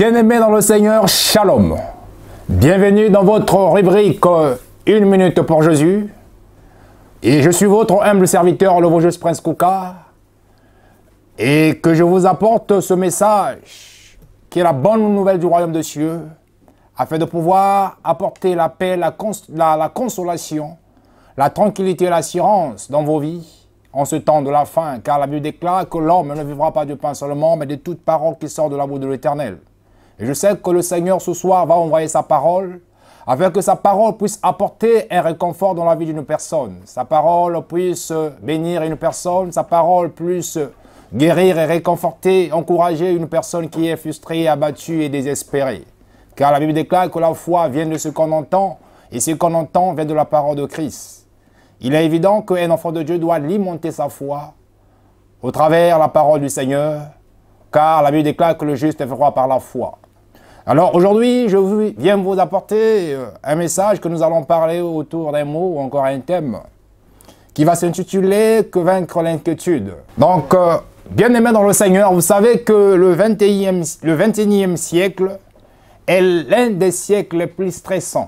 Bien-aimés dans le Seigneur, Shalom. Bienvenue dans votre rubrique Une minute pour Jésus. Et je suis votre humble serviteur, le Vosges Prince Kouka. Et que je vous apporte ce message qui est la bonne nouvelle du royaume des cieux, afin de pouvoir apporter la paix, la consolation, la tranquillité et l'assurance dans vos vies en ce temps de la fin. Car la Bible déclare que l'homme ne vivra pas de pain seulement, mais de toute parole qui sort de la bouche de l'Éternel. Et je sais que le Seigneur ce soir va envoyer sa parole, afin que sa parole puisse apporter un réconfort dans la vie d'une personne. Sa parole puisse bénir une personne, sa parole puisse guérir et réconforter, encourager une personne qui est frustrée, abattue et désespérée. Car la Bible déclare que la foi vient de ce qu'on entend, et ce qu'on entend vient de la parole de Christ. Il est évident qu'un enfant de Dieu doit alimenter sa foi au travers de la parole du Seigneur, car la Bible déclare que le juste est roi par la foi. Alors aujourd'hui, je viens vous apporter un message que nous allons parler autour d'un mot ou encore un thème qui va s'intituler « Que vaincre l'inquiétude ». Donc, bien-aimés dans le Seigneur, vous savez que le 21e siècle est l'un des siècles les plus stressants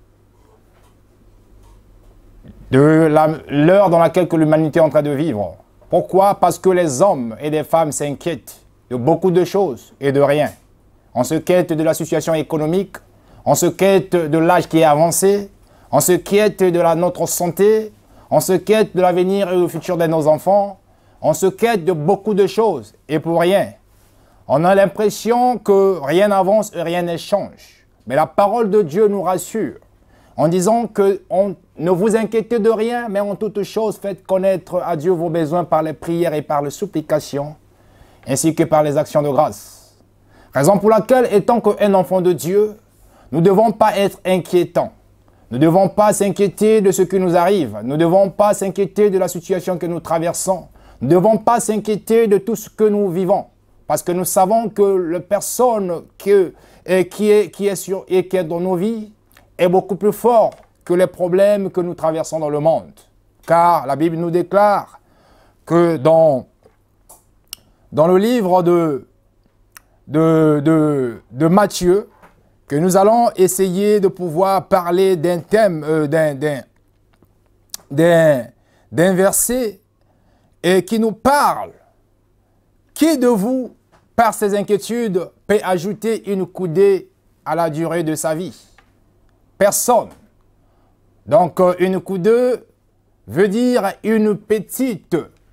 de l'heure dans laquelle l'humanité est en train de vivre. Pourquoi? Parce que les hommes et les femmes s'inquiètent de beaucoup de choses et de rien. On se quête de la situation économique, on se quête de l'âge qui est avancé, on se quête de notre santé, on se quête de l'avenir et du futur de nos enfants, on se quête de beaucoup de choses et pour rien. On a l'impression que rien n'avance et rien ne change. Mais la parole de Dieu nous rassure en disant que ne vous inquiétez de rien, mais en toute chose faites connaître à Dieu vos besoins par les prières et par les supplications, ainsi que par les actions de grâce. Raison pour laquelle, étant qu'un enfant de Dieu, nous ne devons pas être inquiétants. Nous ne devons pas s'inquiéter de ce qui nous arrive. Nous ne devons pas s'inquiéter de la situation que nous traversons. Nous ne devons pas s'inquiéter de tout ce que nous vivons. Parce que nous savons que la personne qui est dans nos vies est beaucoup plus fort que les problèmes que nous traversons dans le monde. Car la Bible nous déclare que dans le livre de Matthieu, que nous allons essayer de pouvoir parler d'un thème, d'un verset et qui nous parle. Qui de vous, par ses inquiétudes, peut ajouter une coudée à la durée de sa vie? Personne. Donc, une coudée veut dire une petite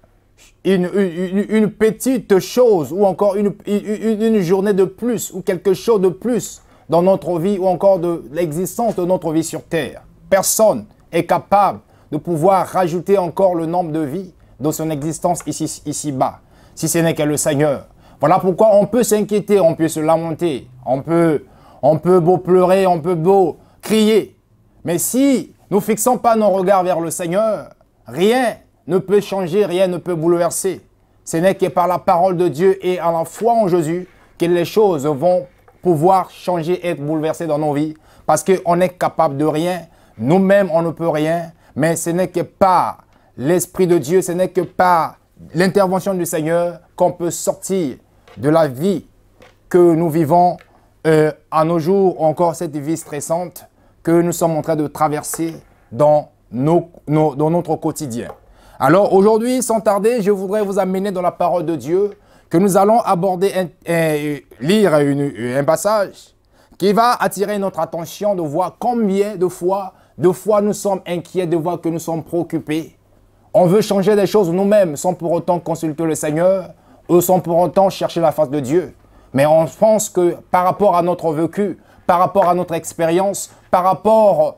chose ou encore une journée de plus ou quelque chose de plus dans notre vie ou encore de l'existence de notre vie sur terre. Personne est capable de pouvoir rajouter encore le nombre de vies dans son existence ici-bas, si ce n'est que le Seigneur. Voilà pourquoi on peut s'inquiéter, on peut se lamenter, on peut beau pleurer, on peut beau crier. Mais si nous ne fixons pas nos regards vers le Seigneur, rien ne peut changer, rien ne peut bouleverser. Ce n'est que par la parole de Dieu et à la foi en Jésus que les choses vont pouvoir changer et être bouleversées dans nos vies. Parce qu'on est capable de rien, nous-mêmes on ne peut rien, mais ce n'est que par l'Esprit de Dieu, ce n'est que par l'intervention du Seigneur qu'on peut sortir de la vie que nous vivons à nos jours, ou encore cette vie stressante que nous sommes en train de traverser dans notre quotidien. Alors aujourd'hui, sans tarder, je voudrais vous amener dans la parole de Dieu que nous allons aborder, lire un passage qui va attirer notre attention de voir combien de fois nous sommes inquiets, de voir que nous sommes préoccupés. On veut changer des choses nous-mêmes sans pour autant consulter le Seigneur ou sans pour autant chercher la face de Dieu. Mais on pense que par rapport à notre vécu, par rapport à notre expérience, par rapport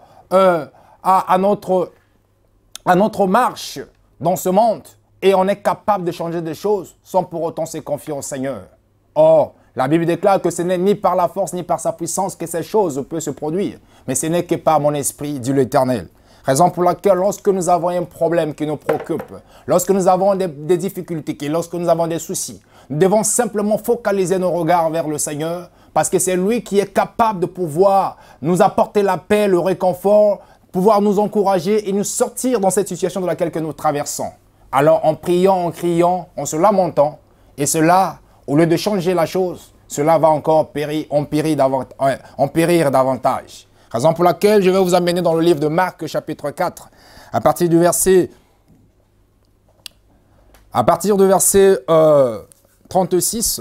à notre marche dans ce monde, et on est capable de changer des choses sans pour autant se confier au Seigneur. Or, la Bible déclare que ce n'est ni par la force ni par sa puissance que ces choses peuvent se produire, mais ce n'est que par mon esprit, dit l'Éternel. Raison pour laquelle lorsque nous avons un problème qui nous préoccupe, lorsque nous avons des difficultés, lorsque nous avons des soucis, nous devons simplement focaliser nos regards vers le Seigneur parce que c'est lui qui est capable de pouvoir nous apporter la paix, le réconfort, pouvoir nous encourager et nous sortir dans cette situation dans laquelle nous traversons. Alors en priant, en criant, en se lamentant, et cela, au lieu de changer la chose, cela va encore périr davantage. Raison pour laquelle je vais vous amener dans le livre de Marc, chapitre 4, à partir du verset 36.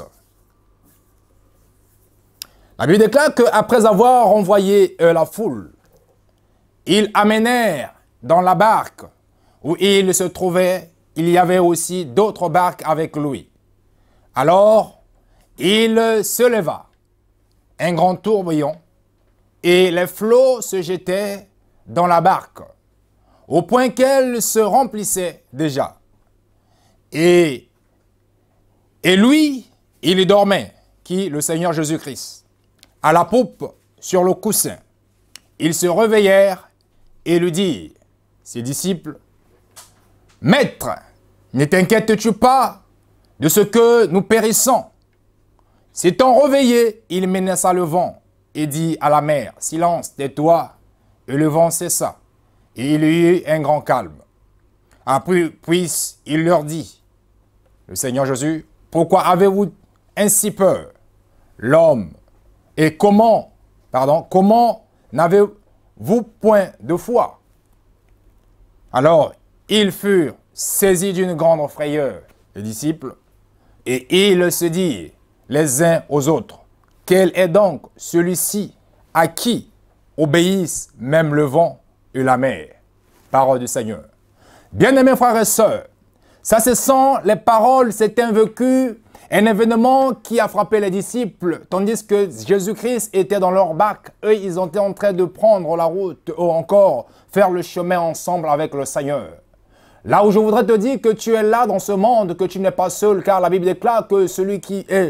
La Bible déclare qu'après avoir envoyé la foule, ils amenèrent dans la barque où il se trouvait, il y avait aussi d'autres barques avec lui. Alors, il se leva, un grand tourbillon, et les flots se jetaient dans la barque, au point qu'elle se remplissait déjà. Et lui, il dormait, qui, le Seigneur Jésus-Christ, à la poupe sur le coussin. Ils se réveillèrent et lui dirent, ses disciples, « Maître, ne t'inquiètes-tu pas de ce que nous périssons ?» S'étant réveillé, il menaça le vent et dit à la mer, « Silence, tais-toi. » Et le vent cessa, et il y eut un grand calme. Après, puis il leur dit, le Seigneur Jésus, « Pourquoi avez-vous ainsi peur, l'homme? Et comment n'avez-vous point de foi? » Alors, ils furent saisis d'une grande frayeur, les disciples, et ils se dirent les uns aux autres, « Quel est donc celui-ci à qui obéissent même le vent et la mer? » Parole du Seigneur. Bien-aimés frères et sœurs, ça ce sont les paroles, c'est un vécu, un événement qui a frappé les disciples, tandis que Jésus-Christ était dans leur barque. Eux, ils étaient en train de prendre la route ou encore faire le chemin ensemble avec le Seigneur. Là où je voudrais te dire que tu es là dans ce monde, que tu n'es pas seul, car la Bible déclare que celui qui est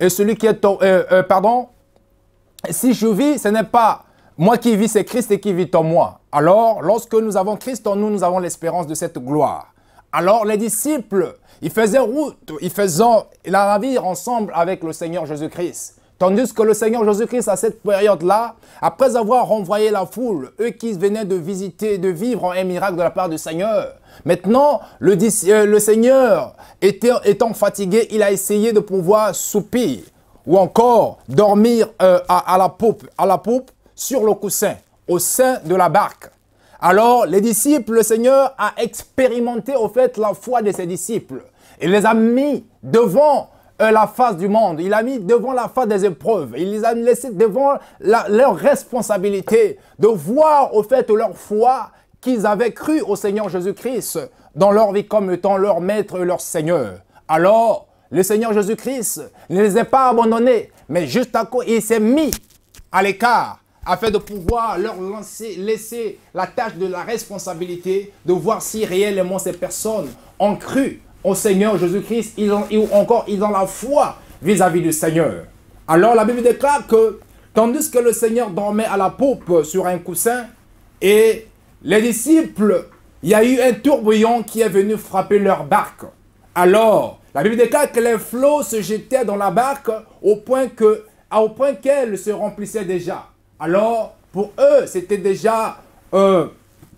si je vis, ce n'est pas moi qui vis, c'est Christ qui vit en moi. Alors, lorsque nous avons Christ en nous, nous avons l'espérance de cette gloire. Alors, les disciples, ils faisaient route, ils faisaient la navire ensemble avec le Seigneur Jésus-Christ. Tandis que le Seigneur Jésus-Christ, à cette période-là, après avoir renvoyé la foule, eux qui venaient de visiter, de vivre un miracle de la part du Seigneur, maintenant, le Seigneur, étant fatigué, il a essayé de pouvoir soupir ou encore dormir à la poupe, sur le coussin, au sein de la barque. Alors, les disciples, le Seigneur a expérimenté au fait la foi de ses disciples. Il les a mis devant la face du monde. Il a mis devant la face des épreuves. Il les a laissés devant leur responsabilité de voir au fait leur foi qu'ils avaient cru au Seigneur Jésus-Christ dans leur vie comme étant leur maître et leur Seigneur. Alors, le Seigneur Jésus-Christ ne les a pas abandonnés, mais juste à cause, il s'est mis à l'écart afin de pouvoir leur laisser la tâche de la responsabilité de voir si réellement ces personnes ont cru au Seigneur Jésus-Christ, ils ont la foi vis-à-vis du Seigneur. Alors la Bible déclare que, tandis que le Seigneur dormait à la poupe sur un coussin, et les disciples, il y a eu un tourbillon qui est venu frapper leur barque. Alors, la Bible déclare que les flots se jetaient dans la barque au point qu'elle se remplissait déjà. Alors, pour eux, c'était déjà la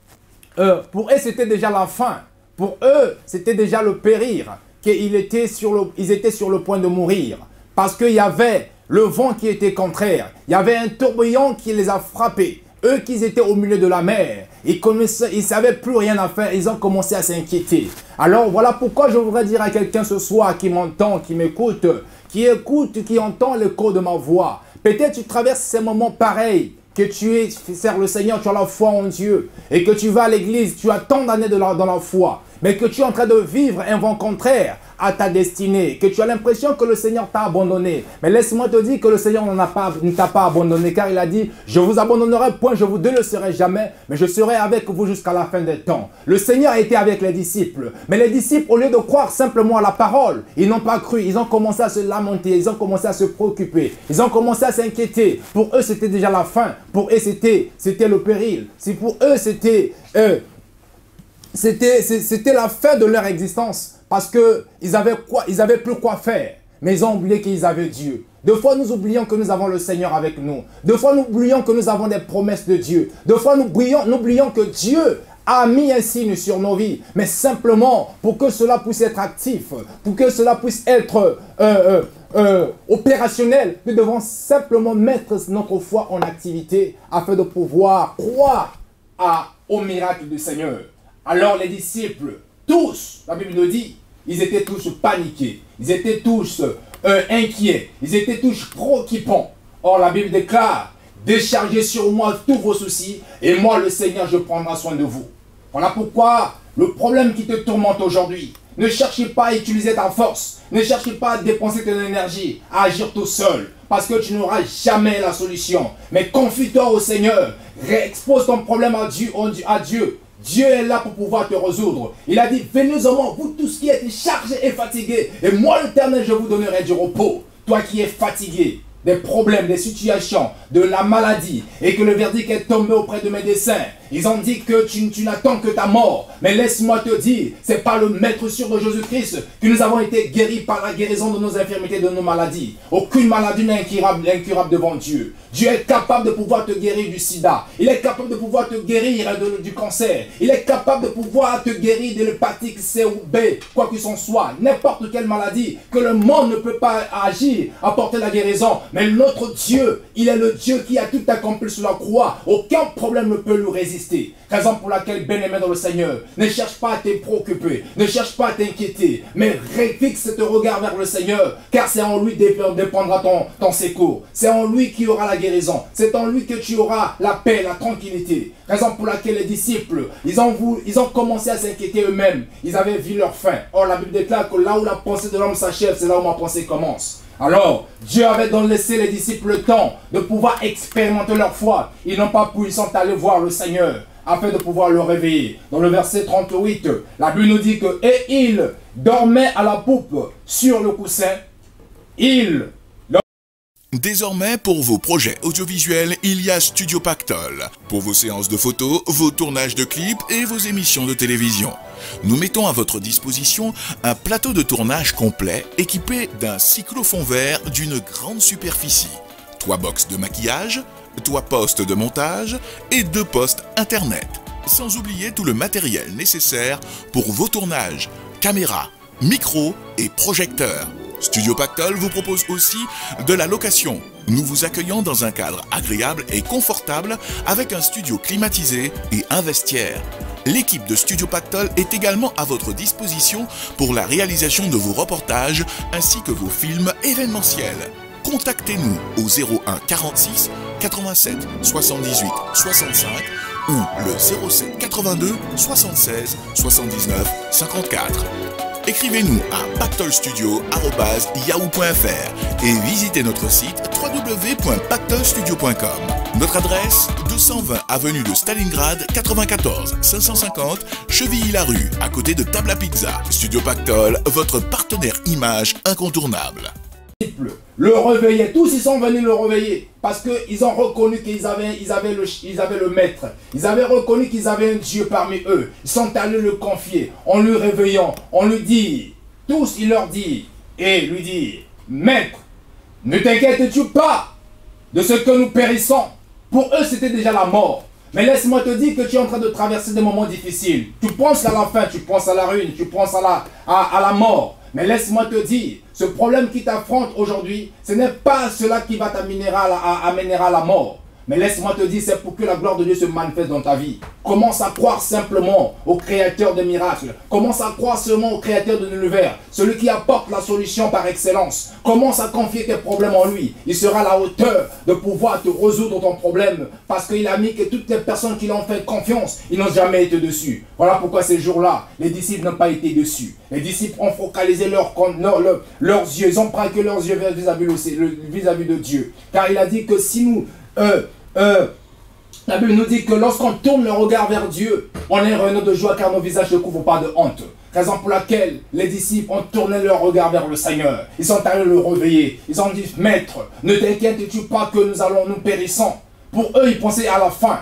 fin. Pour eux, c'était déjà le périr. Ils étaient sur le point de mourir. Parce qu'il y avait le vent qui était contraire. Il y avait un tourbillon qui les a frappés. Eux qui étaient au milieu de la mer, ils ne savaient plus rien à faire. Ils ont commencé à s'inquiéter. Alors, voilà pourquoi je voudrais dire à quelqu'un ce soir qui m'entend, qui m'écoute, qui entend l'écho de ma voix. Peut-être tu traverses ces moments pareils, que tu sers le Seigneur, tu as la foi en Dieu, et que tu vas à l'église, tu as tant d'années dans la foi, mais que tu es en train de vivre un vent contraire à ta destinée, que tu as l'impression que le Seigneur t'a abandonné. Mais laisse-moi te dire que le Seigneur ne t'a pas abandonné, car il a dit, je vous abandonnerai point, je vous délaisserai jamais, mais je serai avec vous jusqu'à la fin des temps. Le Seigneur a été avec les disciples, mais les disciples, au lieu de croire simplement à la parole, ils n'ont pas cru, ils ont commencé à se lamenter, ils ont commencé à se préoccuper, ils ont commencé à s'inquiéter. Pour eux, c'était déjà la fin, pour eux, c'était le péril. Pour eux, c'était la fin de leur existence. Parce qu'ils avaient plus quoi faire. Mais ils ont oublié qu'ils avaient Dieu. Deux fois, nous oublions que nous avons le Seigneur avec nous. Deux fois, nous oublions que nous avons des promesses de Dieu. Deux fois, nous oublions que Dieu a mis un signe sur nos vies. Mais simplement, pour que cela puisse être actif, pour que cela puisse être opérationnel. Nous devons simplement mettre notre foi en activité afin de pouvoir croire au miracle du Seigneur. Alors les disciples, tous, la Bible nous dit, ils étaient tous paniqués, ils étaient tous inquiets, ils étaient tous préoccupants. Or la Bible déclare, déchargez sur moi tous vos soucis et moi le Seigneur je prendrai soin de vous. Voilà pourquoi le problème qui te tourmente aujourd'hui, ne cherchez pas à utiliser ta force, ne cherchez pas à dépenser ton énergie, à agir tout seul, parce que tu n'auras jamais la solution. Mais confie-toi au Seigneur, expose ton problème à Dieu. Dieu est là pour pouvoir te résoudre. Il a dit, venez au moi, vous tous qui êtes chargés et fatigués, et moi l'Éternel, je vous donnerai du repos. Toi qui es fatigué, des problèmes, des situations, de la maladie, et que le verdict est tombé auprès de médecins. Ils ont dit que tu n'attends que ta mort. Mais laisse-moi te dire, c'est par le maître sûr de Jésus-Christ que nous avons été guéris par la guérison de nos infirmités, de nos maladies. Aucune maladie n'est incurable devant Dieu. Dieu est capable de pouvoir te guérir du sida. Il est capable de pouvoir te guérir du cancer. Il est capable de pouvoir te guérir de l'hépatite C ou B, quoi que ce soit. N'importe quelle maladie que le monde ne peut pas agir, apporter la guérison. Mais notre Dieu, il est le Dieu qui a tout accompli sur la croix. Aucun problème ne peut lui résister. Raison pour laquelle, bien-aimé dans le Seigneur, ne cherche pas à te préoccuper, ne cherche pas à t'inquiéter, mais fixe ton regard vers le Seigneur, car c'est en lui dépendra ton secours. C'est en lui qu'il y aura la guérison. C'est en lui que tu auras la paix, la tranquillité. Raison pour laquelle les disciples, ils ont commencé à s'inquiéter eux-mêmes. Ils avaient vu leur fin. Or, la Bible déclare que là où la pensée de l'homme s'achève, c'est là où ma pensée commence. Alors, Dieu avait donc laissé les disciples le temps de pouvoir expérimenter leur foi. Ils n'ont pas pu, ils sont allés voir le Seigneur afin de pouvoir le réveiller. Dans le verset 38, la Bible nous dit que « Et il dormait à la poupe sur le coussin. Désormais, pour vos projets audiovisuels, il y a Studio Pactol. Pour vos séances de photos, vos tournages de clips et vos émissions de télévision. Nous mettons à votre disposition un plateau de tournage complet équipé d'un cyclofond vert d'une grande superficie, 3 box de maquillage, 3 postes de montage et 2 postes internet. Sans oublier tout le matériel nécessaire pour vos tournages, caméras, micros et projecteurs. Studio Pactol vous propose aussi de la location. Nous vous accueillons dans un cadre agréable et confortable avec un studio climatisé et un vestiaire. L'équipe de Studio Pactol est également à votre disposition pour la réalisation de vos reportages ainsi que vos films événementiels. Contactez-nous au 01 46 87 78 65 ou le 07 82 76 79 54. Écrivez-nous à pactolstudio@yahoo.fr et visitez notre site www.pactolstudio.com. Notre adresse 220 avenue de Stalingrad 94 550 Chevilly-la-Rue, à côté de Table à Pizza. Studio Pactol, votre partenaire image incontournable. Le réveiller, tous ils sont venus le réveiller parce qu'ils ont reconnu qu'ils avaient le maître. Ils avaient reconnu qu'ils avaient un Dieu parmi eux. Ils sont allés le confier en lui réveillant. On lui dit, tous il leur dit, et lui dit, maître, ne t'inquiètes-tu pas de ce que nous périssons. Pour eux c'était déjà la mort. Mais laisse-moi te dire que tu es en train de traverser des moments difficiles. Tu penses à la fin, tu penses à la ruine, tu penses à la mort. Mais laisse-moi te dire, ce problème qui t'affronte aujourd'hui, ce n'est pas cela qui va t'amener à la mort. Mais laisse-moi te dire, c'est pour que la gloire de Dieu se manifeste dans ta vie. Commence à croire simplement au créateur des miracles. Commence à croire seulement au créateur de l'univers. Celui qui apporte la solution par excellence. Commence à confier tes problèmes en lui. Il sera à la hauteur de pouvoir te résoudre ton problème. Parce qu'il a mis que toutes les personnes qui lui ont fait confiance, ils n'ont jamais été dessus. Voilà pourquoi ces jours-là, les disciples n'ont pas été dessus. Les disciples ont focalisé leurs yeux. Ils ont braqué leurs yeux vis-à-vis de Dieu. Car il a dit que si nous... la Bible nous dit que lorsqu'on tourne le regard vers Dieu, on est rayonnant de joie car nos visages ne couvrent pas de honte. Raison pour laquelle les disciples ont tourné leur regard vers le Seigneur. Ils sont allés le réveiller. Ils ont dit, maître, ne t'inquiètes-tu pas que nous périssons. Pour eux, ils pensaient à la fin.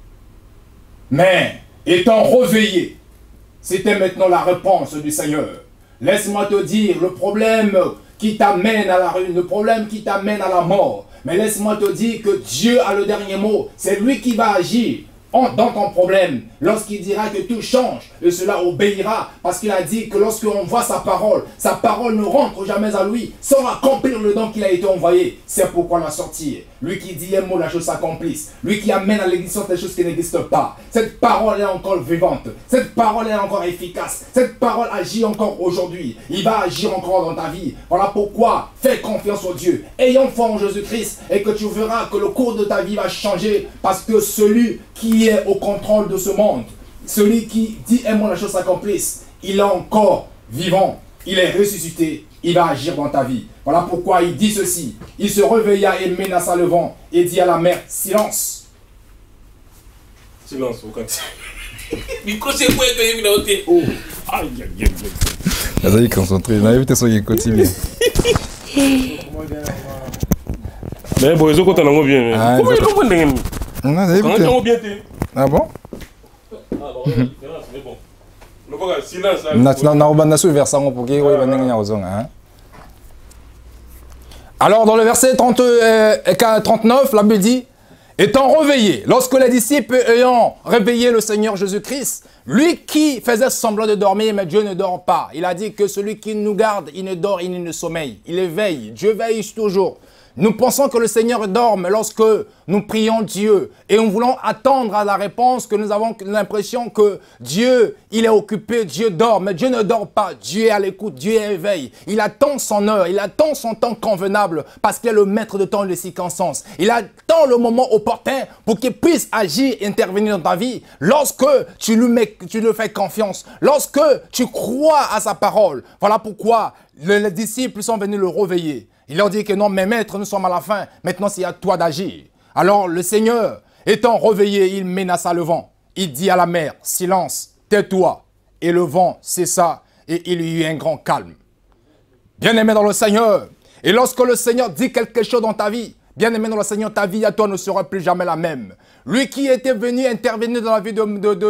Mais, étant réveillés, c'était maintenant la réponse du Seigneur. Laisse-moi te dire, le problème qui t'amène à la ruine, le problème qui t'amène à la mort. Mais laisse-moi te dire que Dieu a le dernier mot. C'est lui qui va agir dans ton problème, lorsqu'il dira que tout change, et cela obéira, parce qu'il a dit que lorsqu'on voit sa parole ne rentre jamais à lui, sans accomplir le don qu'il a été envoyé. C'est pourquoi la sortir. Lui qui dit un mot, la chose s'accomplisse. Lui qui amène à l'existence des choses qui n'existent pas. Cette parole est encore vivante. Cette parole est encore efficace. Cette parole agit encore aujourd'hui. Il va agir encore dans ta vie. Voilà pourquoi fais confiance au Dieu. Ayons foi en Jésus-Christ et que tu verras que le cours de ta vie va changer, parce que celui qui est au contrôle de ce monde, celui qui dit un mot, la chose s'accomplisse, il est encore vivant, il est ressuscité, il va agir dans ta vie. Voilà pourquoi il dit ceci. Il se réveilla et menaça le vent et dit à la mer, silence. Silence, au micro, c'est quoi que j'ai noté? Oh, aïe, aïe, aïe. Vas-y, concentré. On a évité son quotidien. Mais bon, ils ont compté bien. Comment ils ont compté bien? Comment ils ont bien été? Ah bon? Ah bon, mais bon. Le bagage, silence. Alors dans le verset 39, la Bible dit, étant réveillé, lorsque les disciples ayant réveillé le Seigneur Jésus-Christ, lui qui faisait semblant de dormir, mais Dieu ne dort pas. Il a dit que celui qui nous garde, il ne dort, il ne sommeille. Il éveille. Dieu veille toujours. Nous pensons que le Seigneur dort, mais lorsque nous prions Dieu et nous voulons attendre à la réponse, que nous avons l'impression que Dieu, il est occupé, Dieu dort, mais Dieu ne dort pas. Dieu est à l'écoute, Dieu est éveillé. Il attend son heure, il attend son temps convenable parce qu'il est le maître de temps et de circonstances. Il attend le moment opportun pour qu'il puisse agir et intervenir dans ta vie. Lorsque tu lui fais confiance, lorsque tu crois à sa parole. Voilà pourquoi les disciples sont venus le réveiller. Il leur dit que non, mes maîtres, nous sommes à la fin. Maintenant, c'est à toi d'agir. Alors, le Seigneur, étant réveillé, il menaça le vent. Il dit à la mer, silence, tais-toi. Et le vent cessa et il y eut un grand calme. Bien-aimé dans le Seigneur, et lorsque le Seigneur dit quelque chose dans ta vie, bien-aimé dans le Seigneur, ta vie à toi ne sera plus jamais la même. Lui qui était venu intervenir dans la vie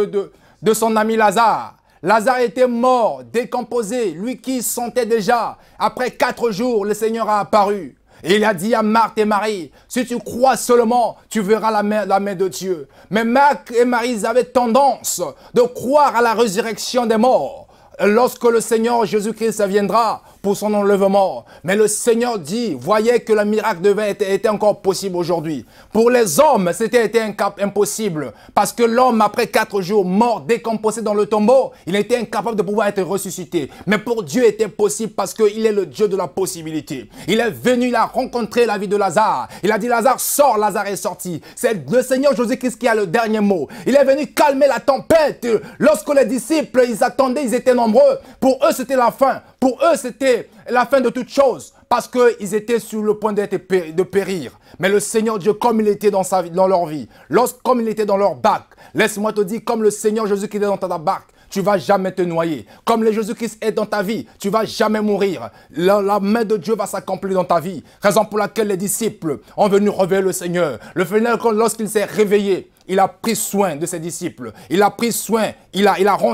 de son ami Lazare, Lazare était mort, décomposé, lui qui sentait déjà. Après 4 jours, le Seigneur a apparu. Et il a dit à Marthe et Marie, si tu crois seulement, tu verras la main de Dieu. Mais Marthe et Marie, ils avaient tendance de croire à la résurrection des morts. Lorsque le Seigneur Jésus-Christ viendra pour son enlèvement. Mais le Seigneur dit, voyez que le miracle était encore possible aujourd'hui. Pour les hommes, c'était impossible. Parce que l'homme, après 4 jours, mort, décomposé dans le tombeau, il était incapable de pouvoir être ressuscité. Mais pour Dieu, était possible parce qu'il est le Dieu de la possibilité. Il est venu, il a rencontré la vie de Lazare. Il a dit, Lazare sort, Lazare est sorti. C'est le Seigneur Jésus-Christ qui a le dernier mot. Il est venu calmer la tempête. Lorsque les disciples, ils attendaient, ils étaient nombreux. Pour eux, c'était la fin. Pour eux, c'était la fin de toute chose. Parce qu'ils étaient sur le point de périr. Mais le Seigneur Dieu, comme il était dans leur vie, comme il était dans leur barque, laisse-moi te dire, comme le Seigneur Jésus qui est dans ta barque, tu ne vas jamais te noyer. Comme le Jésus-Christ est dans ta vie, tu ne vas jamais mourir. La main de Dieu va s'accomplir dans ta vie. Raison pour laquelle les disciples ont venu réveiller le Seigneur. Le Seigneur, lorsqu'il s'est réveillé, il a pris soin de ses disciples. Il a pris soin, il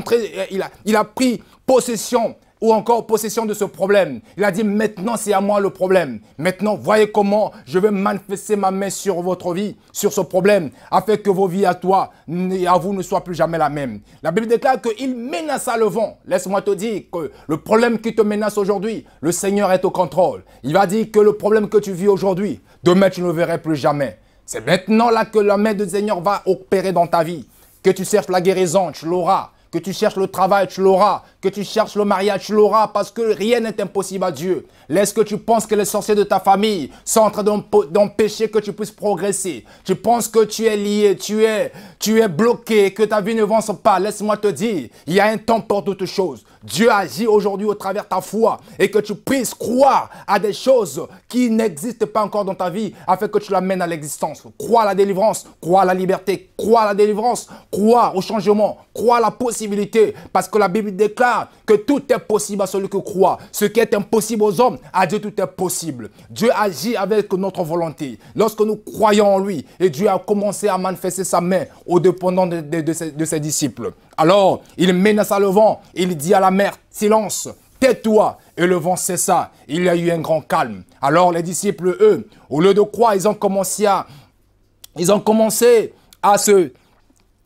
a pris possession ou encore possession de ce problème. Il a dit, maintenant c'est à moi le problème. Maintenant, voyez comment je vais manifester ma main sur votre vie, sur ce problème, afin que vos vies à toi et à vous ne soient plus jamais la même. La Bible déclare qu'il menaça le vent. Laisse-moi te dire que le problème qui te menace aujourd'hui, le Seigneur est au contrôle. Il va dire que le problème que tu vis aujourd'hui, demain tu ne le verras plus jamais. C'est maintenant là que la main du Seigneur va opérer dans ta vie. Que tu cherches la guérison, tu l'auras. Que tu cherches le travail, tu l'auras. Que tu cherches le mariage, tu l'auras. Parce que rien n'est impossible à Dieu. Est-ce que tu penses que les sorciers de ta famille sont en train d'empêcher que tu puisses progresser? Tu penses que tu es lié, tu es bloqué, que ta vie ne avance pas? Laisse-moi te dire, il y a un temps pour toutes choses. Dieu agit aujourd'hui au travers de ta foi et que tu puisses croire à des choses qui n'existent pas encore dans ta vie afin que tu l'amènes à l'existence. Crois à la délivrance, crois à la liberté, crois à la délivrance, crois au changement, crois à la possibilité parce que la Bible déclare que tout est possible à celui qui croit. Ce qui est impossible aux hommes, à Dieu tout est possible. Dieu agit avec notre volonté. Lorsque nous croyons en lui et Dieu a commencé à manifester sa main aux dépendants de ses disciples. Alors, il menaça le vent, il dit à la mer, silence, tais-toi. Et le vent cessa, il y a eu un grand calme. Alors les disciples, eux, au lieu de croire, ils ont commencé à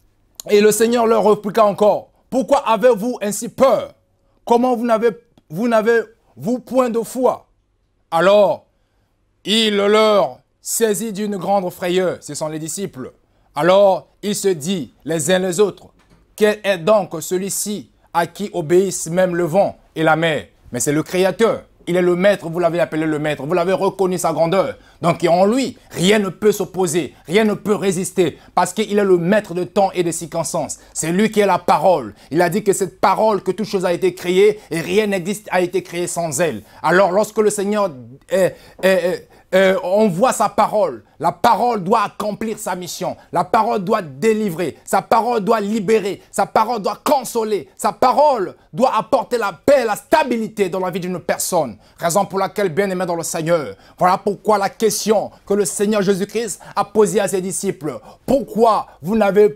Et le Seigneur leur répliqua encore, pourquoi avez-vous ainsi peur? Comment vous n'avez-vous point de foi? Alors, il leur saisit d'une grande frayeur, ce sont les disciples. Alors, il se dit les uns les autres, quel est donc celui-ci à qui obéissent même le vent et la mer? Mais c'est le Créateur. Il est le maître, vous l'avez appelé le maître, vous l'avez reconnu sa grandeur. Donc en lui, rien ne peut s'opposer, rien ne peut résister, parce qu'il est le maître de temps et de circonstances. C'est lui qui est la parole. Il a dit que cette parole, que toute chose a été créée, et rien n'existe, a été créé sans elle. Alors lorsque le Seigneur on voit sa parole, la parole doit accomplir sa mission, la parole doit délivrer, sa parole doit libérer, sa parole doit consoler, sa parole doit apporter la paix, la stabilité dans la vie d'une personne. Raison pour laquelle, bien-aimé dans le Seigneur, voilà pourquoi la question que le Seigneur Jésus-Christ a posée à ses disciples, pourquoi vous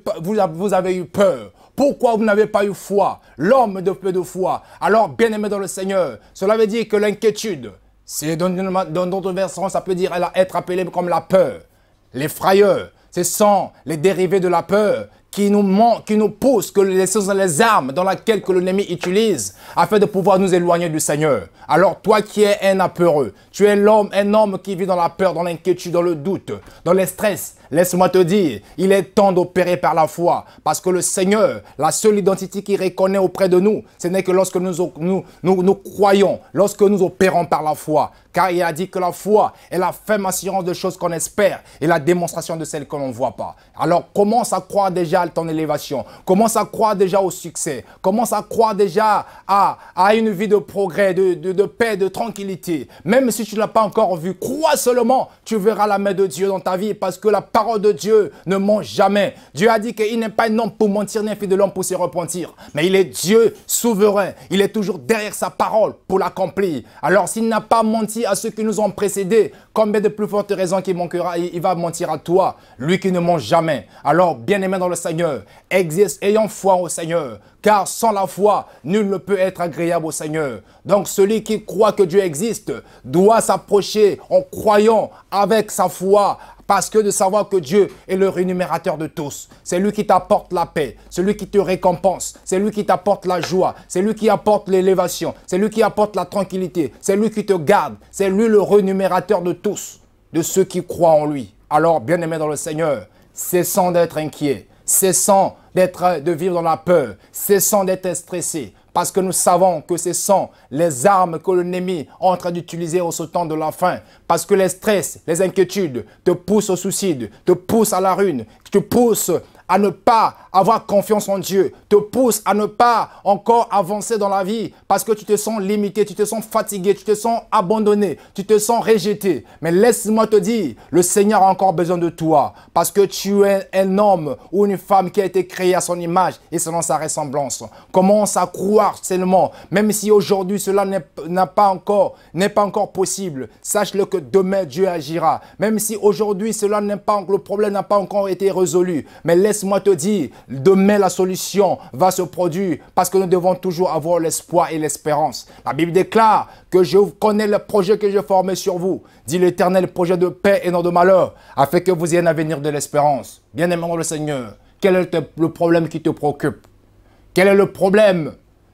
avez eu peur? Pourquoi vous n'avez pas eu foi? L'homme de peu de foi. Alors, bien-aimé dans le Seigneur, cela veut dire que l'inquiétude, c'est dans d'autres versions, ça peut dire être appelé comme la peur. Les frayeurs, ce sont les dérivés de la peur qui nous poussent, que les armes dans lesquelles l'ennemi utilise afin de pouvoir nous éloigner du Seigneur. Alors toi qui es un apeureux, tu es un homme qui vit dans la peur, dans l'inquiétude, dans le doute, dans le stress. Laisse-moi te dire, il est temps d'opérer par la foi. Parce que le Seigneur, la seule identité qu'il reconnaît auprès de nous, ce n'est que lorsque nous croyons, lorsque nous opérons par la foi. Car il a dit que la foi est la ferme assurance de choses qu'on espère et la démonstration de celles que l'on ne voit pas. Alors commence à croire déjà à ton élévation. Commence à croire déjà au succès. Commence à croire déjà à une vie de progrès, de paix, de tranquillité. Même si tu ne l'as pas encore vu, crois seulement, tu verras la main de Dieu dans ta vie parce que la parole de Dieu ne ment jamais. Dieu a dit qu'il n'est pas un homme pour mentir, ni un fils de l'homme pour se repentir. Mais il est Dieu souverain. Il est toujours derrière sa parole pour l'accomplir. Alors s'il n'a pas menti à ceux qui nous ont précédés, combien de plus fortes raisons qu'il manquera, il va mentir à toi, lui qui ne ment jamais. Alors, bien-aimé dans le Seigneur, ayons foi au Seigneur, car sans la foi, nul ne peut être agréable au Seigneur. Donc, celui qui croit que Dieu existe doit s'approcher en croyant avec sa foi, parce que de savoir que Dieu est le rémunérateur de tous. C'est lui qui t'apporte la paix, c'est lui qui te récompense, c'est lui qui t'apporte la joie, c'est lui qui apporte l'élévation, c'est lui qui apporte la tranquillité, c'est lui qui te garde, c'est lui le rémunérateur de tous, de ceux qui croient en lui. Alors, bien-aimés dans le Seigneur, cessons d'être inquiets, cessons de vivre dans la peur, cessons d'être stressés, parce que nous savons que ce sont les armes que l'ennemi est en train d'utiliser au temps de la fin. Parce que les stress, les inquiétudes te poussent au suicide, te poussent à la ruine, te poussent à ne pas avoir confiance en Dieu, te pousse à ne pas encore avancer dans la vie parce que tu te sens limité, tu te sens fatigué, tu te sens abandonné, tu te sens rejeté. Mais laisse-moi te dire, le Seigneur a encore besoin de toi parce que tu es un homme ou une femme qui a été créé à son image et selon sa ressemblance. Commence à croire seulement, même si aujourd'hui cela n'est pas encore possible. Sache-le que demain Dieu agira. Même si aujourd'hui le problème n'a pas encore été résolu. Mais laisse-moi te dire, demain la solution va se produire parce que nous devons toujours avoir l'espoir et l'espérance. La Bible déclare que je connais le projet que j'ai formé sur vous, dit l'Éternel, projet de paix et non de malheur, afin que vous ayez un avenir de l'espérance. Bien-aimé dans le Seigneur, quel est le problème qui te préoccupe? Quel est le problème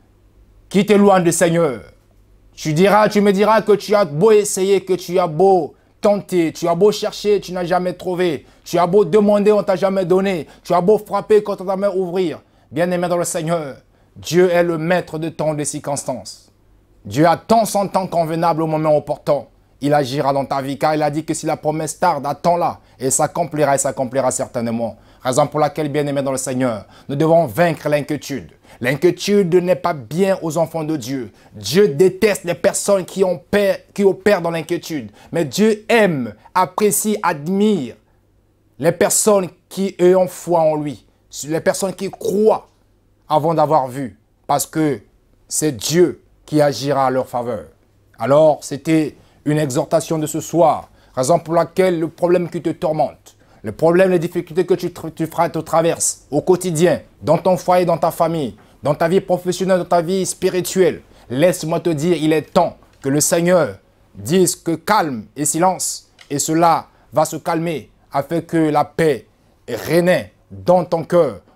qui t'éloigne du Seigneur? Tu me diras que tu as beau essayer, que tu as beau tenter, tu as beau chercher, tu n'as jamais trouvé. Tu as beau demander, on ne t'a jamais donné. Tu as beau frapper quand on t'a jamais ouvrir. Bien-aimé dans le Seigneur, Dieu est le maître de temps des circonstances. Dieu attend son temps convenable au moment opportun. Il agira dans ta vie, car il a dit que si la promesse tarde, attends-la. Et s'accomplira certainement. Raison pour laquelle, bien-aimé dans le Seigneur, nous devons vaincre l'inquiétude. L'inquiétude n'est pas bien aux enfants de Dieu. Dieu déteste les personnes qui opèrent dans l'inquiétude. Mais Dieu aime, apprécie, admire les personnes qui ont foi en lui. Les personnes qui croient avant d'avoir vu. Parce que c'est Dieu qui agira à leur faveur. Alors, c'était une exhortation de ce soir. Raison pour laquelle le problème qui te tourmente, le problème, les difficultés que tu traverses au quotidien, dans ton foyer, dans ta famille, dans ta vie professionnelle, dans ta vie spirituelle, laisse-moi te dire, il est temps que le Seigneur dise que calme et silence, et cela va se calmer afin que la paix règne dans ton cœur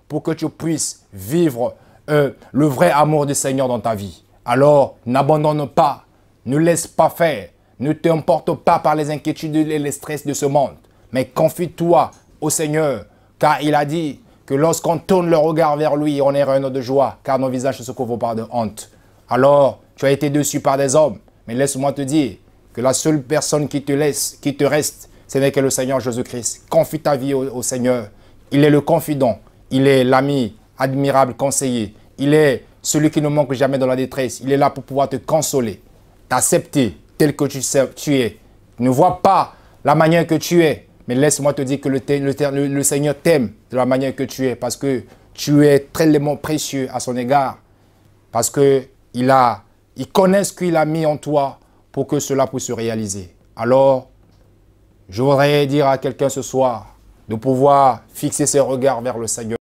pour que tu puisses vivre le vrai amour du Seigneur dans ta vie. Alors, n'abandonne pas, ne laisse pas faire, ne t'emporte pas par les inquiétudes et les stress de ce monde, mais confie-toi au Seigneur, car il a dit que lorsqu'on tourne le regard vers lui, on est rayonnant de joie, car nos visages se couvrent par de honte. Alors, tu as été déçu par des hommes, mais laisse-moi te dire que la seule personne qui te reste, ce n'est que le Seigneur Jésus-Christ. Confie ta vie au Seigneur. Il est le confident, il est l'ami admirable conseiller, il est celui qui ne manque jamais dans la détresse. Il est là pour pouvoir te consoler, t'accepter tel que tu es. Ne vois pas la manière que tu es, mais laisse-moi te dire que le Seigneur t'aime de la manière que tu es, parce que tu es tellement précieux à son égard, parce qu'il connaît ce qu'il a mis en toi pour que cela puisse se réaliser. Alors, je voudrais dire à quelqu'un ce soir de pouvoir fixer ses regards vers le Seigneur.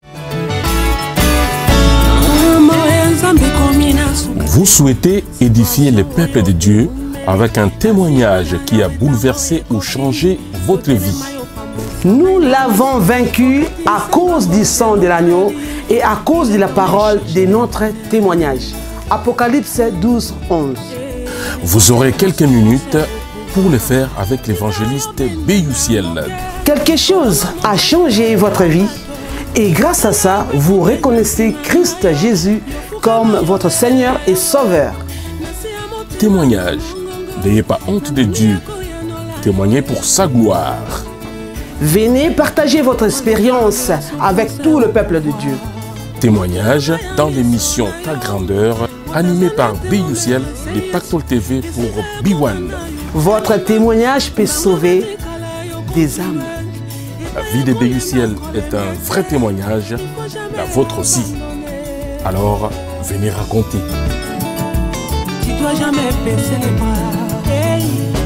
Vous souhaitez édifier le peuple de Dieu avec un témoignage qui a bouleversé ou changé votre vie. Nous l'avons vaincu à cause du sang de l'agneau et à cause de la parole de notre témoignage. Apocalypse 12, 11. Vous aurez quelques minutes pour le faire avec l'évangéliste Béusiel. Quelque chose a changé votre vie et grâce à ça, vous reconnaissez Christ Jésus comme votre Seigneur et Sauveur. Témoignage. N'ayez pas honte de Dieu. Témoignez pour sa gloire. Venez partager votre expérience avec tout le peuple de Dieu. Témoignage dans l'émission Ta Grandeur, animée par Béusiel de Pactole TV pour B1. Votre témoignage peut sauver des âmes. La vie de Béusiel est un vrai témoignage, la vôtre aussi. Alors, venez raconter. Tu dois jamais baisser les bras. Hey.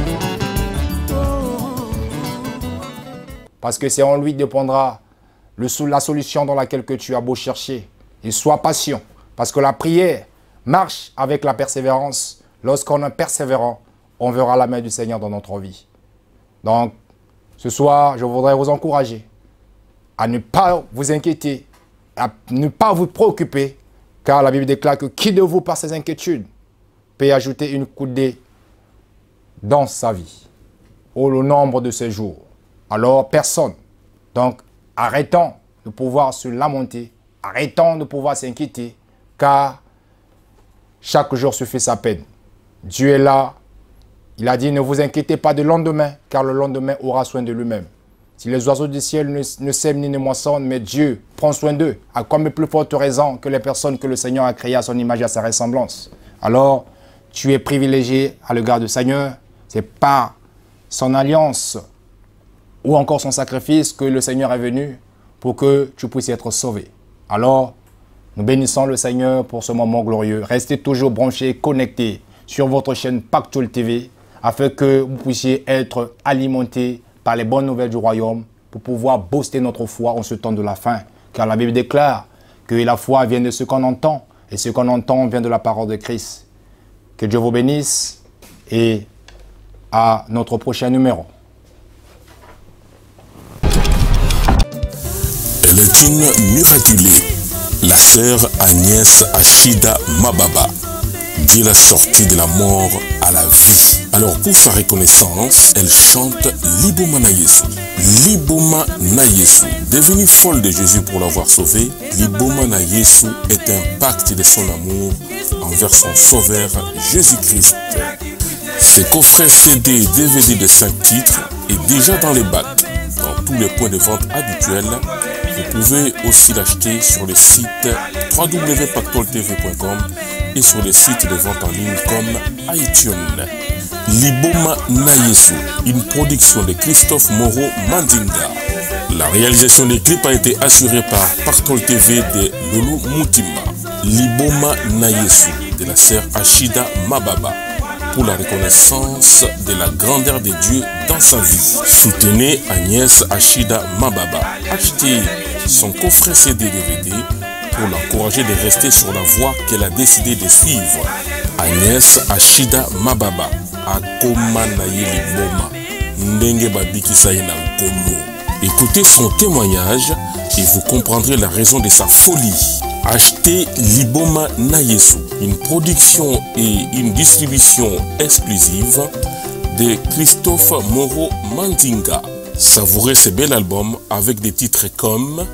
Parce que c'est en lui dépendra la solution dans laquelle que tu as beau chercher. Et sois patient. Parce que la prière marche avec la persévérance. Lorsqu'on est persévérant, on verra la main du Seigneur dans notre vie. Donc, ce soir, je voudrais vous encourager à ne pas vous inquiéter, à ne pas vous préoccuper, car la Bible déclare que qui de vous, par ses inquiétudes, peut ajouter une coudée dans sa vie, au nombre de ses jours. Alors, personne. Donc, arrêtons de pouvoir se lamenter, arrêtons de pouvoir s'inquiéter, car chaque jour suffit sa peine. Dieu est là. Il a dit, ne vous inquiétez pas du lendemain, car le lendemain aura soin de lui-même. Si les oiseaux du ciel ne sèment ni ne moissonnent, mais Dieu prend soin d'eux, à comme plus forte raison que les personnes que le Seigneur a créées à son image et à sa ressemblance. Alors, tu es privilégié à l'égard du Seigneur. Ce n'est pas son alliance ou encore son sacrifice que le Seigneur est venu pour que tu puisses être sauvé. Alors, nous bénissons le Seigneur pour ce moment glorieux. Restez toujours branchés, connectés sur votre chaîne Pactole TV, afin que vous puissiez être alimentés par les bonnes nouvelles du royaume pour pouvoir booster notre foi en ce temps de la fin. Car la Bible déclare que la foi vient de ce qu'on entend et ce qu'on entend vient de la parole de Christ. Que Dieu vous bénisse et à notre prochain numéro. Elle est une miraculée, la sœur Agnès Achida Mababa. Dieu l'a sortie de la mort à la vie. Alors pour sa reconnaissance, elle chante Liboma na Yesu. Liboma na Yesu. Devenue folle de Jésus pour l'avoir sauvé, Liboma na Yesu est un pacte de son amour envers son sauveur Jésus-Christ. Ce coffret CD et DVD de 5 titres est déjà dans les bacs. Dans tous les points de vente habituels, vous pouvez aussi l'acheter sur le site www.pactoletv.com et sur les sites de vente en ligne comme iTunes. Liboma na Yesu, une production de Christophe Moreau Mandinga. La réalisation des clips a été assurée par Pactole TV de Lulu Moutima. Liboma na Yesu de la sœur Achida Mababa, pour la reconnaissance de la grandeur de Dieu dans sa vie. Soutenez Agnès Achida Mababa. Achetez son coffret CD-DVD pour l'encourager de rester sur la voie qu'elle a décidé de suivre. Agnès Achida Mababa, Akoma na ye liboma, ndenge babikisa ye na nkolo. Écoutez son témoignage et vous comprendrez la raison de sa folie. Achetez Liboma na Yesu, une production et une distribution exclusive de Christophe Moro Mandinga. Savourez ce bel album avec des titres comme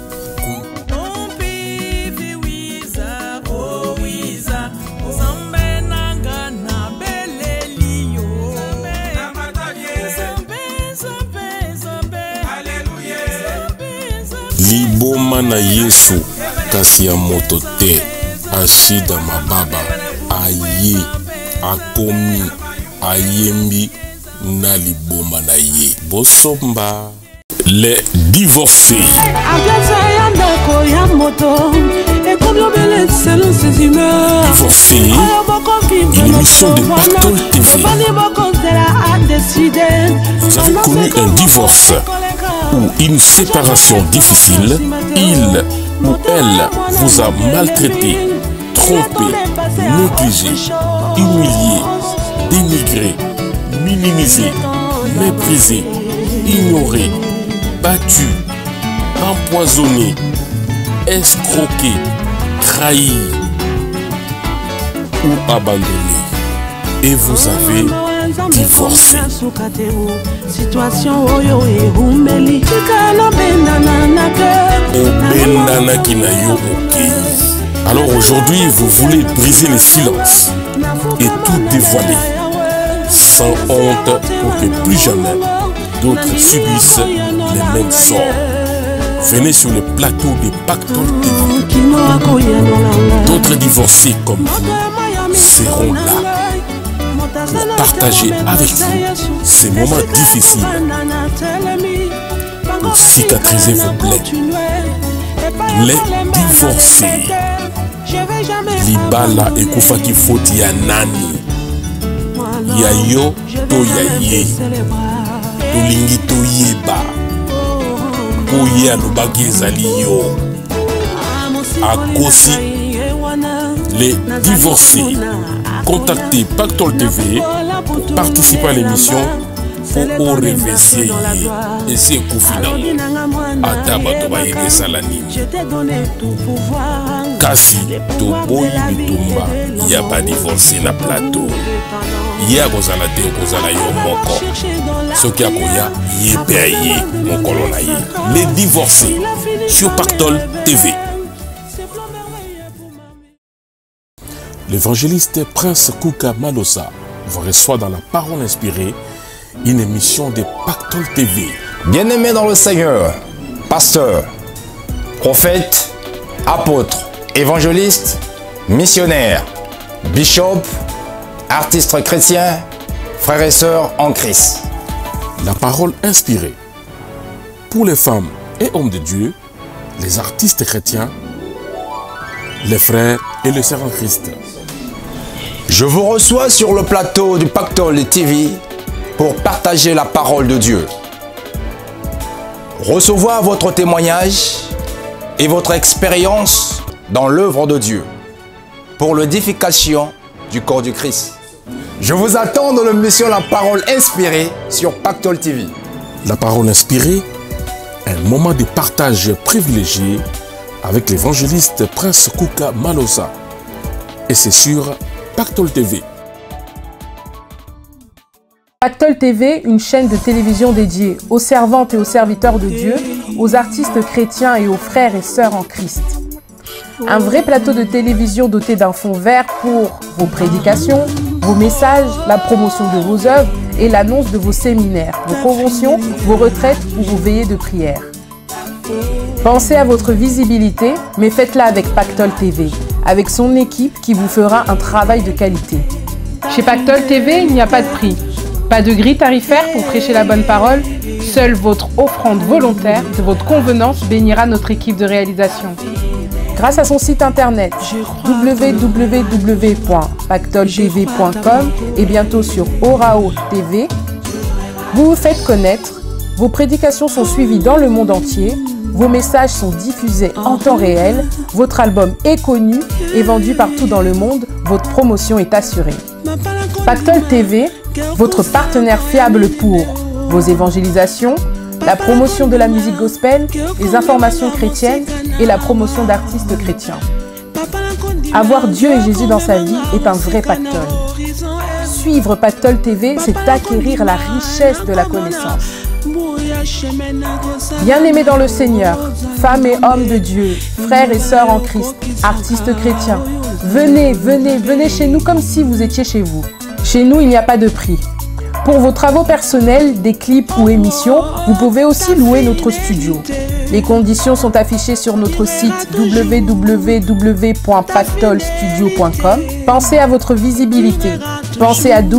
Liboma na Yesu, kasi ya moto te, ashida mababa, aye, akomi, ayembi, na liboma na ye. Bosomba. Les divorcés. Divorcés, une émission de Pactole TV. Vous avez connu un divorce ou une séparation difficile, il ou elle vous a maltraité, trompé, négligé, humilié, dénigré, minimisé, méprisé, ignoré, battu, empoisonné, escroqué, trahi ou abandonné. Et vous avez divorcé. Alors aujourd'hui, vous voulez briser le silence et tout dévoiler, sans honte, pour que plus jamais d'autres subissent les mêmes sorts. Venez sur le plateau de Pactole TV. D'autres divorcés comme vous seront là pour partager avec vous ces moments difficiles, pour cicatriser vos plaies. Les divorcés. Libala ekufaki foti ya nani, ya yo to ya ye, tolingi toyeba oye alobaki ezali yo akosi. Les divorcés. Contactez Pactole TV pour participer à l'émission pour reverser et c'est Koufina Ataba Tobaye Salani Kasi Toboyi Bitumba ya pas divorcé na plateau ya kozala te kozala yo moko soki akoya ye pe ye mokolo na ye. Les divorcés sur Pactole TV. L'évangéliste Prince Kouka Malosa vous reçoit dans la parole inspirée, une émission de Pactole TV. Bien-aimés dans le Seigneur, pasteur, prophète, apôtre, évangéliste, missionnaire, bishop, artiste chrétien, frères et sœurs en Christ. La parole inspirée. Pour les femmes et hommes de Dieu, les artistes chrétiens, les frères et les sœurs en Christ. Je vous reçois sur le plateau du Pactole TV pour partager la parole de Dieu. Recevoir votre témoignage et votre expérience dans l'œuvre de Dieu pour l'édification du corps du Christ. Je vous attends dans l'émission La Parole Inspirée sur Pactole TV. La parole inspirée, un moment de partage privilégié avec l'évangéliste Prince Kouka Malosa. Et c'est sur Pactole TV. Pactole TV, une chaîne de télévision dédiée aux servantes et aux serviteurs de Dieu, aux artistes chrétiens et aux frères et sœurs en Christ. Un vrai plateau de télévision doté d'un fond vert pour vos prédications, vos messages, la promotion de vos œuvres et l'annonce de vos séminaires, vos conventions, vos retraites ou vos veillées de prière. Pensez à votre visibilité, mais faites-la avec Pactole TV, avec son équipe qui vous fera un travail de qualité. Chez Pactole TV, il n'y a pas de prix, pas de grille tarifaire pour prêcher la bonne parole. Seule votre offrande volontaire de votre convenance bénira notre équipe de réalisation. Grâce à son site internet www.pactoletv.com et bientôt sur Orao TV, vous vous faites connaître, vos prédications sont suivies dans le monde entier, vos messages sont diffusés en temps réel, votre album est connu et vendu partout dans le monde, votre promotion est assurée. Pactole TV, votre partenaire fiable pour vos évangélisations, la promotion de la musique gospel, les informations chrétiennes et la promotion d'artistes chrétiens. Avoir Dieu et Jésus dans sa vie est un vrai pactole. Suivre Pactole TV, c'est acquérir la richesse de la connaissance. Bien-aimés dans le Seigneur, femmes et hommes de Dieu, frères et sœurs en Christ, artistes chrétiens, venez, venez, venez chez nous comme si vous étiez chez vous. Chez nous, il n'y a pas de prix. Pour vos travaux personnels, des clips ou émissions, vous pouvez aussi louer notre studio. Les conditions sont affichées sur notre site www.pactolestudio.com. Pensez à votre visibilité. Pensez à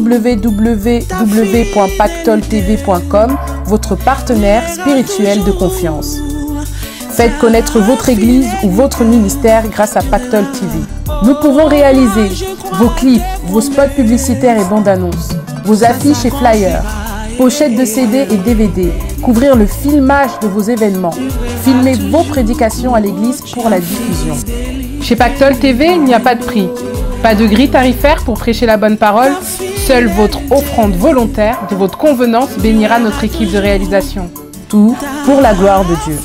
www.pactoletv.com, votre partenaire spirituel de confiance. Faites connaître votre église ou votre ministère grâce à Pactole TV. Nous pouvons réaliser vos clips, vos spots publicitaires et bandes annonces, vos affiches et flyers, pochettes de CD et DVD, couvrir le filmage de vos événements, filmer vos prédications à l'église pour la diffusion. Chez Pactole TV, il n'y a pas de prix, pas de grille tarifaire pour prêcher la bonne parole, seule votre offrande volontaire de votre convenance bénira notre équipe de réalisation. Tout pour la gloire de Dieu.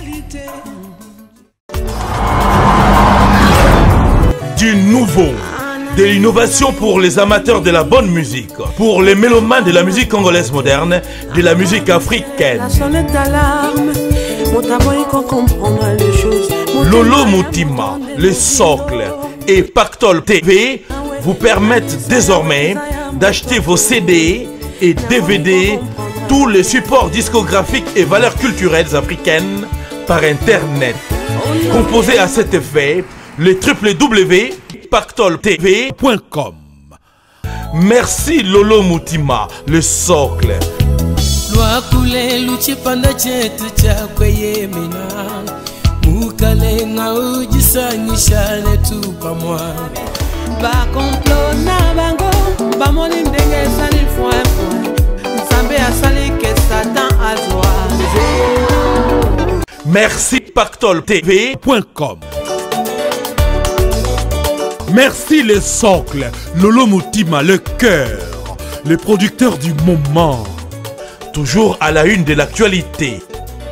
Du nouveau, de l'innovation pour les amateurs de la bonne musique, pour les mélomanes de la musique congolaise moderne, de la musique africaine. Lolo Mutima, le socle et Pactole TV vous permettent désormais d'acheter vos CD et DVD, tous les supports discographiques et valeurs culturelles africaines par Internet. Composé à cet effet, le www.pactoletv.com. Merci Lolo Mutima, le socle. Merci pactoletv.com. Merci les socles, Lolo Mutima, le cœur, le producteur du moment, toujours à la une de l'actualité.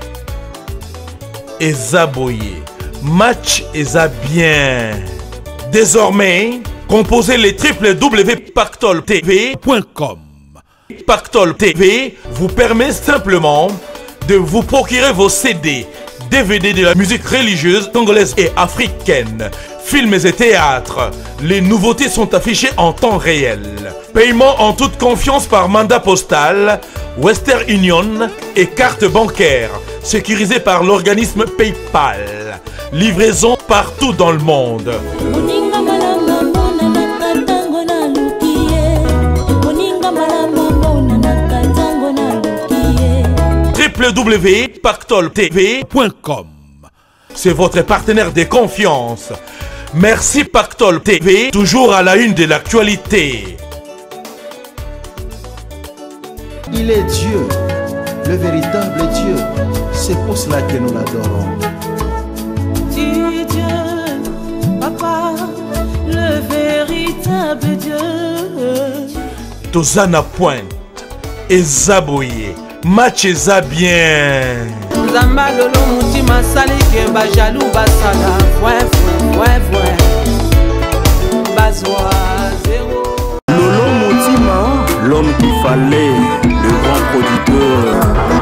Ezaboye, match Eza bien. Désormais, composez les www.pactoletv.com. Pactole TV vous permet simplement de vous procurer vos CD, DVD de la musique religieuse congolaise et africaine, films et théâtres. Les nouveautés sont affichées en temps réel. Paiement en toute confiance par mandat postal, Western Union et carte bancaire, sécurisée par l'organisme PayPal. Livraison partout dans le monde. www.pactoletv.com. C'est votre partenaire de confiance. Merci Pactole TV, toujours à la une de l'actualité. Il est Dieu, le véritable Dieu. C'est pour cela que nous l'adorons. Dieu, Papa, le véritable Dieu. Tozana Pointe, Ezaboye, match Eza bien. Zamba Lolo Mutima salike ba jaloux basala ouais Bazoa zéro. Lolo Mutima, l'homme qu'il fallait, le grand producteur.